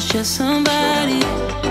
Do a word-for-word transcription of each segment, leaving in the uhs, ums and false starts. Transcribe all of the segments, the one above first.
just somebody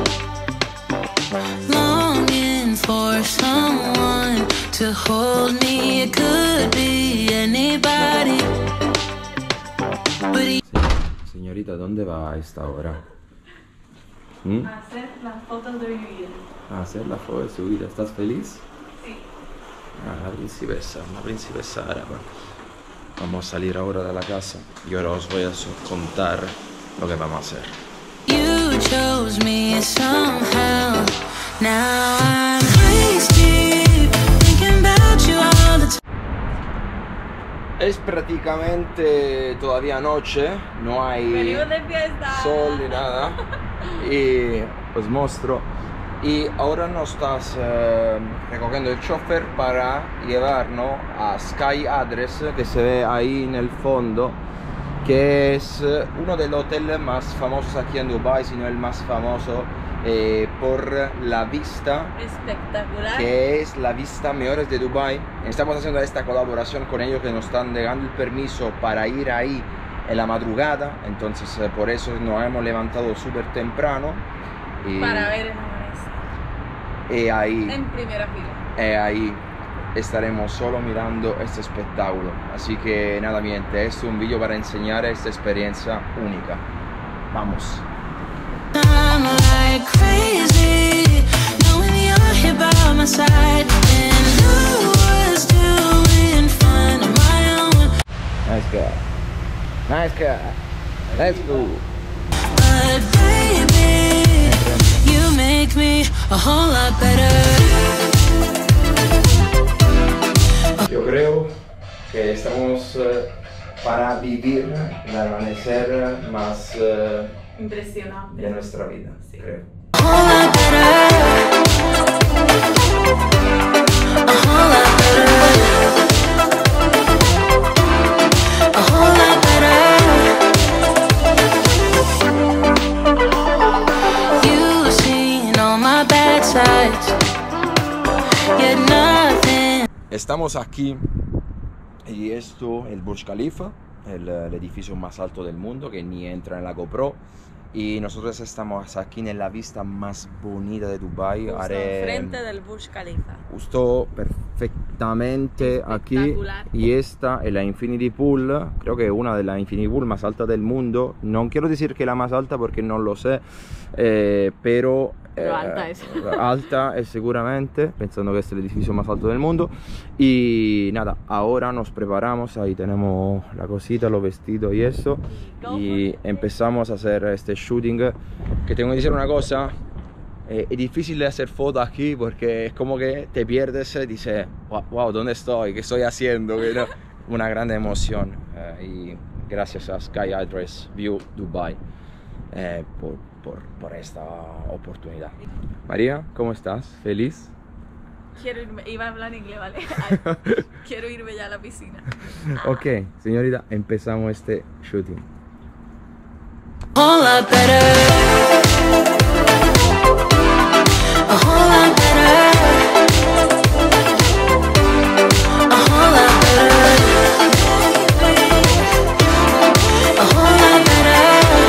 longing for someone to hold me. It could be anybody. But he... Señorita, ¿dónde va a esta hora? ¿Mm? A hacer las fotos de mi vida. A hacer la foto de su vida. ¿Estás feliz? Sí. Ah, la princesa, una princesa árabe. Vamos a salir ahora de la casa y ahora os voy a contar lo que vamos a hacer. You chose me somehow. Now I'm crazy, thinking about you all the time. Es prácticamente todavía noche, no hay Venimos de fiesta. sol ni nada. Y os muestro. Y ahora nos estás eh, recogiendo el chofer para llevarnos a Sky Address, que se ve ahí en el fondo, que es uno de los hoteles más famosos aquí en Dubai, si no el más famoso, eh, por la vista, Espectacular. que es la vista mejores de Dubai. Estamos haciendo esta colaboración con ellos, que nos están dando el permiso para ir ahí en la madrugada, entonces eh, por eso nos hemos levantado súper temprano y, Para ver el amanecer. y ahí, En primera fila. y ahí estaremos solo mirando este espectáculo. Así que nada, mi gente, este es un vídeo para enseñar esta experiencia única. Vamos. I'm like crazy, knowing you're here by my side, and who was doing fine on my own. Nice guy. Nice guy. Let's go. But baby, you make me a whole lot better. Yo creo que estamos eh, para vivir el amanecer más eh, Impresionante. de nuestra vida, Sí. creo. A whole lot better. A whole lot better. A whole lot better. You've seen all my bad sides, yet nothing. Estamos aquí y esto, el Burj Khalifa, el, el edificio más alto del mundo, que ni entra en la GoPro. Y nosotros estamos aquí en la vista más bonita de Dubai. Justo Haré- frente del Burj Khalifa. Justo perfectamente aquí. Espectacular. Y esta es la Infinity Pool, creo que es una de las Infinity Pool más altas del mundo. No quiero decir que la más alta porque no lo sé, eh, pero, Pero eh, alta es. alta es seguramente, pensando que es el edificio más alto del mundo. Y nada, ahora nos preparamos, ahí tenemos la cosita, los vestidos y eso. Y empezamos a hacer este shooting, que tengo que decir una cosa. Eh, es difícil de hacer fotos aquí porque es como que te pierdes y dices, wow, wow, ¿dónde estoy? ¿Qué estoy haciendo? Pero una gran emoción. Eh, y gracias a Sky Address View Dubai eh, por, por, por esta oportunidad. María, ¿cómo estás? ¿Feliz? Quiero irme, iba a hablar inglés, ¿vale? Quiero irme ya a la piscina. Ok, señorita, empezamos este shooting. A whole lot better. A whole lot better. A whole lot better. A whole lot better.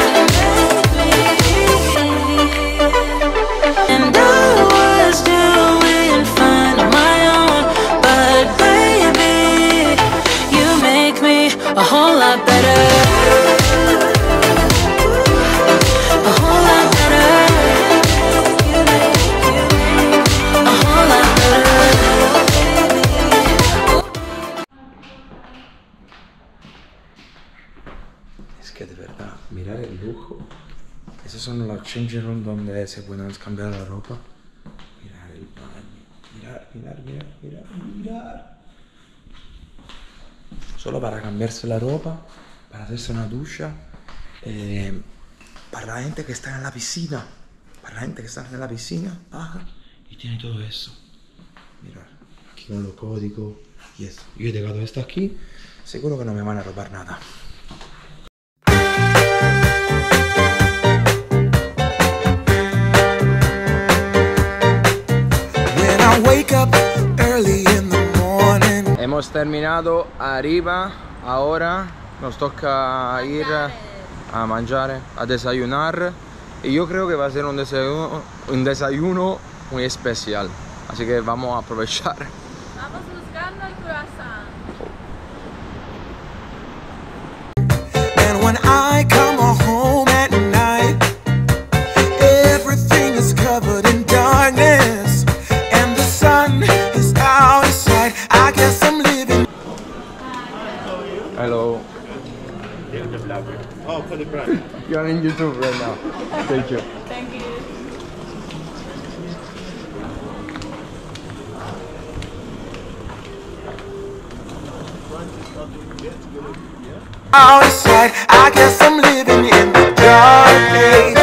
And I was doing fine on my own, but baby, you make me a whole lot better. A whole lot better. A whole lot better. Es que de verdad, mirar el lujo. Esos son los changing rooms donde se pueden cambiar la ropa. Mirar el baño. Mirar, mirar, mirar, mirar, mirar. Solo para cambiarse la ropa, para hacerse una ducha. Eh, para la gente que está en la piscina. Para la gente que está en la piscina, baja y tiene todo eso. Mirar, aquí con los códigos y eso. Yo he dejado esto aquí, seguro que no me van a robar nada. Hemos terminado arriba, ahora nos toca ir a mangiare, a desayunar Y yo creo que va a ser un desayuno, un desayuno muy especial. Así que vamos a aprovechar. Vamos buscando el croissant. And when I come home at night, everything is covered in darkness, and the sun is out of sight. I guess I'm living. Hello. Oh, for the brand. You're on YouTube right now. Thank you. Thank you. Out of sight. I guess I'm living in the dark age.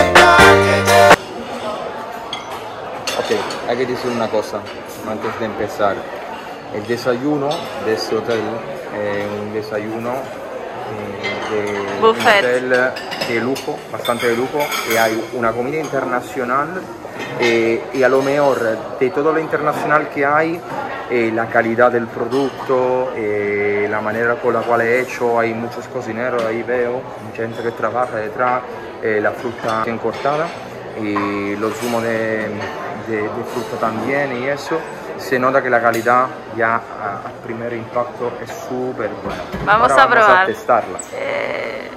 Ok, hay que decir una cosa antes de empezar. El desayuno de este hotel es un desayuno eh, de Buffet. un hotel de lujo, bastante de lujo, y hay una comida internacional eh, y a lo mejor de todo lo internacional que hay, eh, la calidad del producto, eh, la manera con la cual es hecho, hay muchos cocineros, ahí veo, mucha gente que trabaja detrás, eh, la fruta bien cortada y los zumos de, de, de fruta también y eso. Se nota que la calidad ya a, a primer impacto es súper buena. Vamos Ahora a probar. Vamos a testarla. Eh,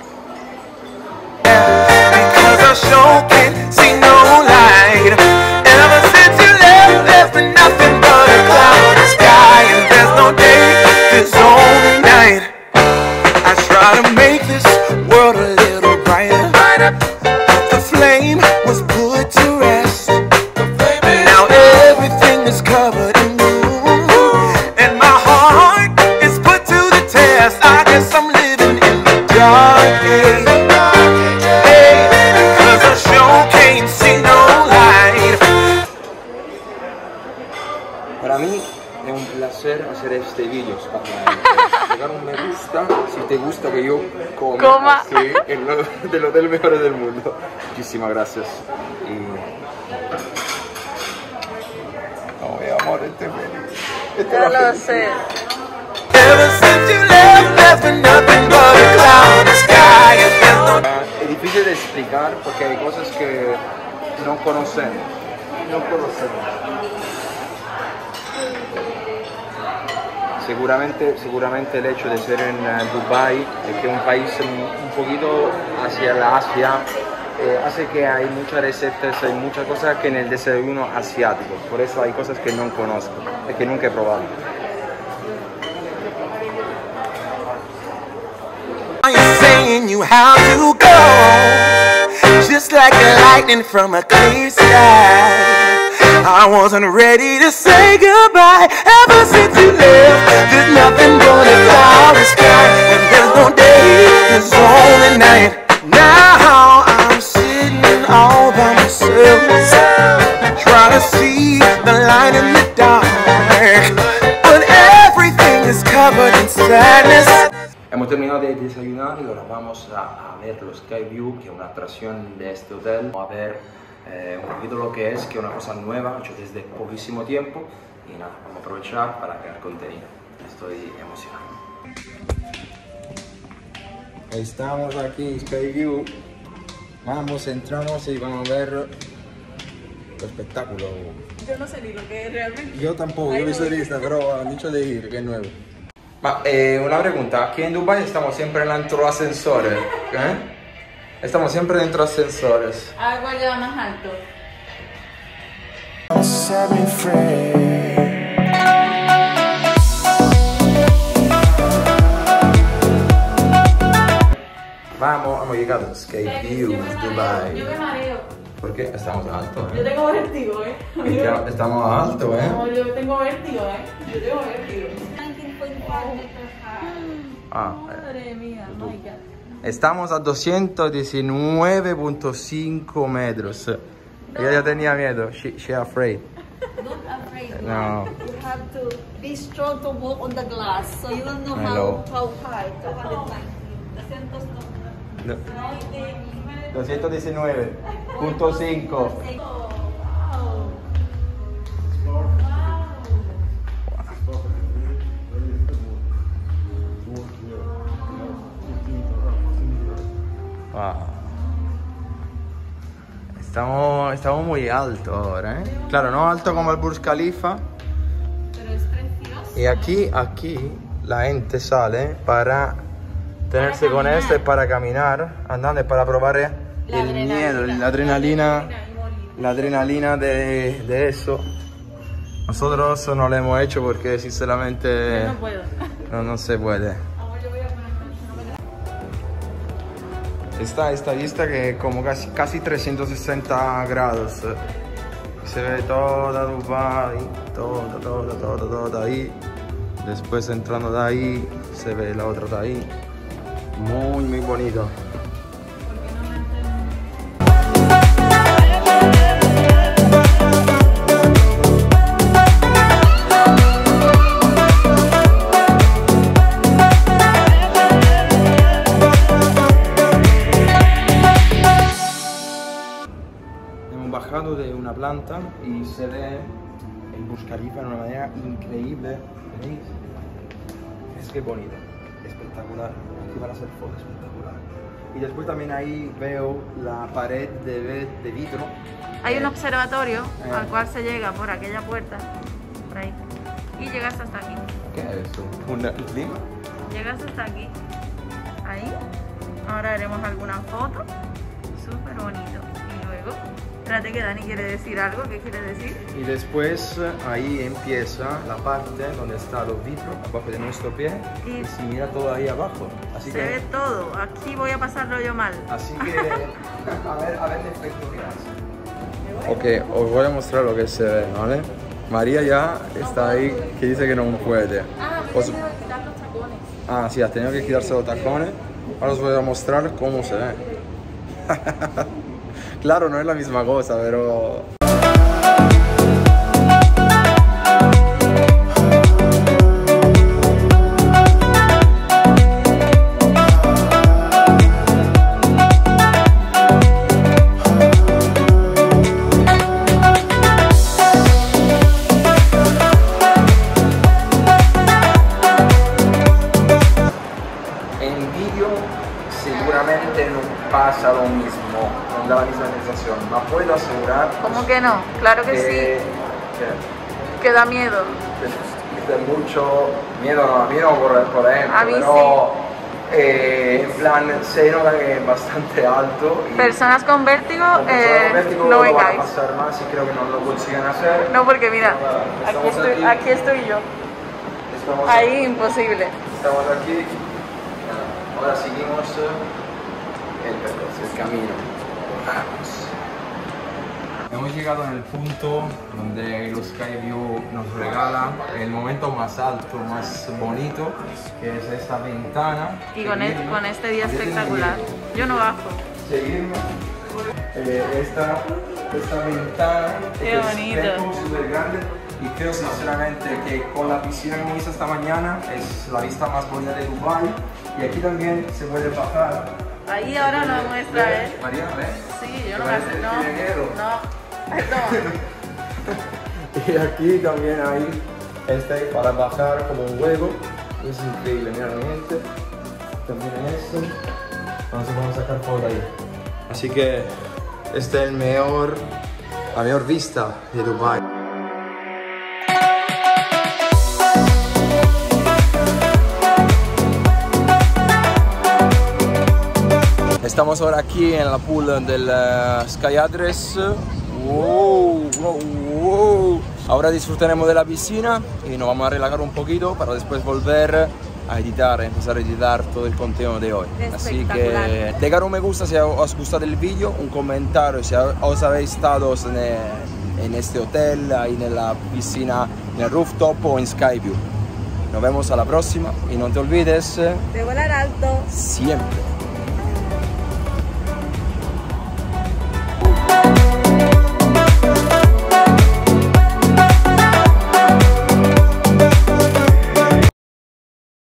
Because I sure can't see no light. Ever since you left, there's been nothing but a cloudy sky, and there's no day, there's only night. I try to make this world a little brighter. The flame was put to rest. Now everything is covered in gloom, and my heart is put to the test. I guess I'm living in the dark age. Para mí es un placer hacer este vídeo. Dejar un me gusta si te gusta que yo coma, Coma. así, en lo, de los del mejores del mundo. Muchísimas gracias. Y... No, mi amor, este este ya lo sé. Ever since you left, there's been nothing but a cloudy sky, and there's no Ah, es difícil de explicar porque hay cosas que no conocemos. No conocemos. Seguramente, seguramente el hecho de ser en uh, Dubai, que es un país un, un poquito hacia la Asia, eh, hace que hay muchas recetas, hay muchas cosas que en el desayuno asiático. Por eso hay cosas que no conozco, y que nunca he probado. I am saying you how to go, just like a lightning from a clear sky. I wasn't ready to say goodbye. Ever since you left, there's nothing but a cloudy sky, and there's no day, there's only night. Now I'm sitting all by myself, trying to see the light in the dark, but everything is covered in sadness. Hemos terminado de desayunar y ahora vamos a, a ver los Sky View, que es una atracción de este hotel. Vamos a ver eh, un poquito lo que es, que es una cosa nueva, hecho desde poquísimo tiempo. Y nada, vamos a aprovechar para crear contenido. Estoy emocionado. Estamos aquí, Sky View. Vamos, entramos y vamos a ver el espectáculo. Yo no sé ni lo que es realmente. Yo tampoco, Ay, yo no. soy turista, pero han dicho de ir, que es nuevo. Ma eh, una pregunta, aquí en Dubai estamos siempre dentro ascensores, ¿eh? Estamos siempre dentro ascensores. Ah, ¿cuál lleva más alto? Set me free. Vamos, hemos llegado. Sky View, Yo me mareo, Dubai. Yo me mareo. ¿Por qué? Estamos altos, Yo ¿eh? tengo vértigo, ¿eh? Es que estamos altos, ¿eh? No, yo tengo vértigo, ¿eh? Yo tengo vértigo. Ah, Madre mía, tú. my God. estamos a doscientos diecinueve punto cinco metros. Ella ya tenía miedo. She, she afraid. Don't afraid. No. You have to be strong to walk on the glass. So you don't know Hello. how, how high. two hundred ninety. No. doscientos diecinueve punto cinco. Wow. no, estamos muy alto ahora, ¿eh? Claro, no alto como el Burj Khalifa. Pero es precioso. Y aquí, aquí, la gente sale para tenerse con caminar. este, para caminar, andando, para probar La el adrenalina. miedo, la adrenalina, y morir. la adrenalina de, de eso. Nosotros no lo hemos hecho porque sinceramente Yo no puedo. no, no se puede. Amor, yo voy a poner. Esta, esta vista que es como casi, casi trescientos sesenta grados. Se ve toda Dubai, toda, toda, toda, toda ahí. Después entrando de ahí, se ve la otra de ahí. Muy, muy bonito. Hemos bajado de una planta y se ve el Burj Khalifa de una manera increíble. ¿Veis? Es que bonito, espectacular. Aquí van a hacer fotos, espectacular. Y después también ahí veo la pared de, de vidrio. Hay un observatorio Eh. al cual se llega por aquella puerta, por ahí, y llegas hasta aquí. ¿Qué es eso? ¿Una lima? Llegas hasta aquí, ahí. Ahora haremos alguna foto, súper bonito. Y luego, espérate que Dani quiere decir algo. ¿Qué quiere decir? Y después ahí empieza la parte donde está los vidrios, abajo de nuestro pie. Y- Y se mira todo ahí abajo. Así Se que, ve todo. Aquí voy a pasarlo yo mal. así que a ver, a ver el efecto que hace. Ok, os voy a mostrar lo que se ve, ¿vale? María ya está ahí, que dice que no puede. Ah, me he Os- tenido que quitar los tacones. Ah, sí, has tenido que quitarse los tacones. Ahora os voy a mostrar cómo se ve. Claro, no es la misma cosa, pero... En vídeo seguramente no pasa lo mismo, no da la misma sensación, no puedo asegurar ¿Cómo que no? Claro que sí. que, Que da miedo. que es mucho miedo, no, a mí no por, por ejemplo, A mí pero eh, en plan se nota que es bastante alto y Personas con vértigo, con personas eh, con vértigo no lo van a vengáis. pasar más y creo que no lo consiguen hacer. No, porque mira, Estamos aquí estoy, aquí. aquí estoy yo. Estamos Ahí imposible. Estamos aquí, ahora seguimos el percorso, el camino. Vamos. Hemos llegado en el punto donde los Skyview nos regala el momento más alto, más bonito, que es esta ventana. Y con, e- Seguirme. con este día Yo tengo espectacular. que Yo no bajo. Seguirme. Eh, esta, esta ventana, Qué este bonito. espejo súper grande. Y creo sinceramente que con la piscina que hemos visto esta mañana es la vista más bonita de Dubai. Y aquí también se puede bajar. Ahí ahora lo muestra, ¿eh? María, ¿ves? Sí, yo ¿Te no me parece hace. que No, tiene miedo? no. Toma. Y aquí también hay este para bajar como un huevo. Es increíble, mira mi gente. También eso. Vamos a, vamos a sacar foto ahí. Así que este es el mejor, la mejor vista de Dubai. Estamos ahora aquí en la pool del uh, Sky Address. Wow, wow, wow. Ahora disfrutaremos de la piscina y nos vamos a relajar un poquito para después volver a editar, empezar a editar todo el contenido de hoy. Así que dejar un me gusta si os ha gustado el vídeo, un comentario si os habéis estado en, en este hotel, ahí en la piscina, en el rooftop o en Skyview. Nos vemos a la próxima y no te olvides De volar alto. siempre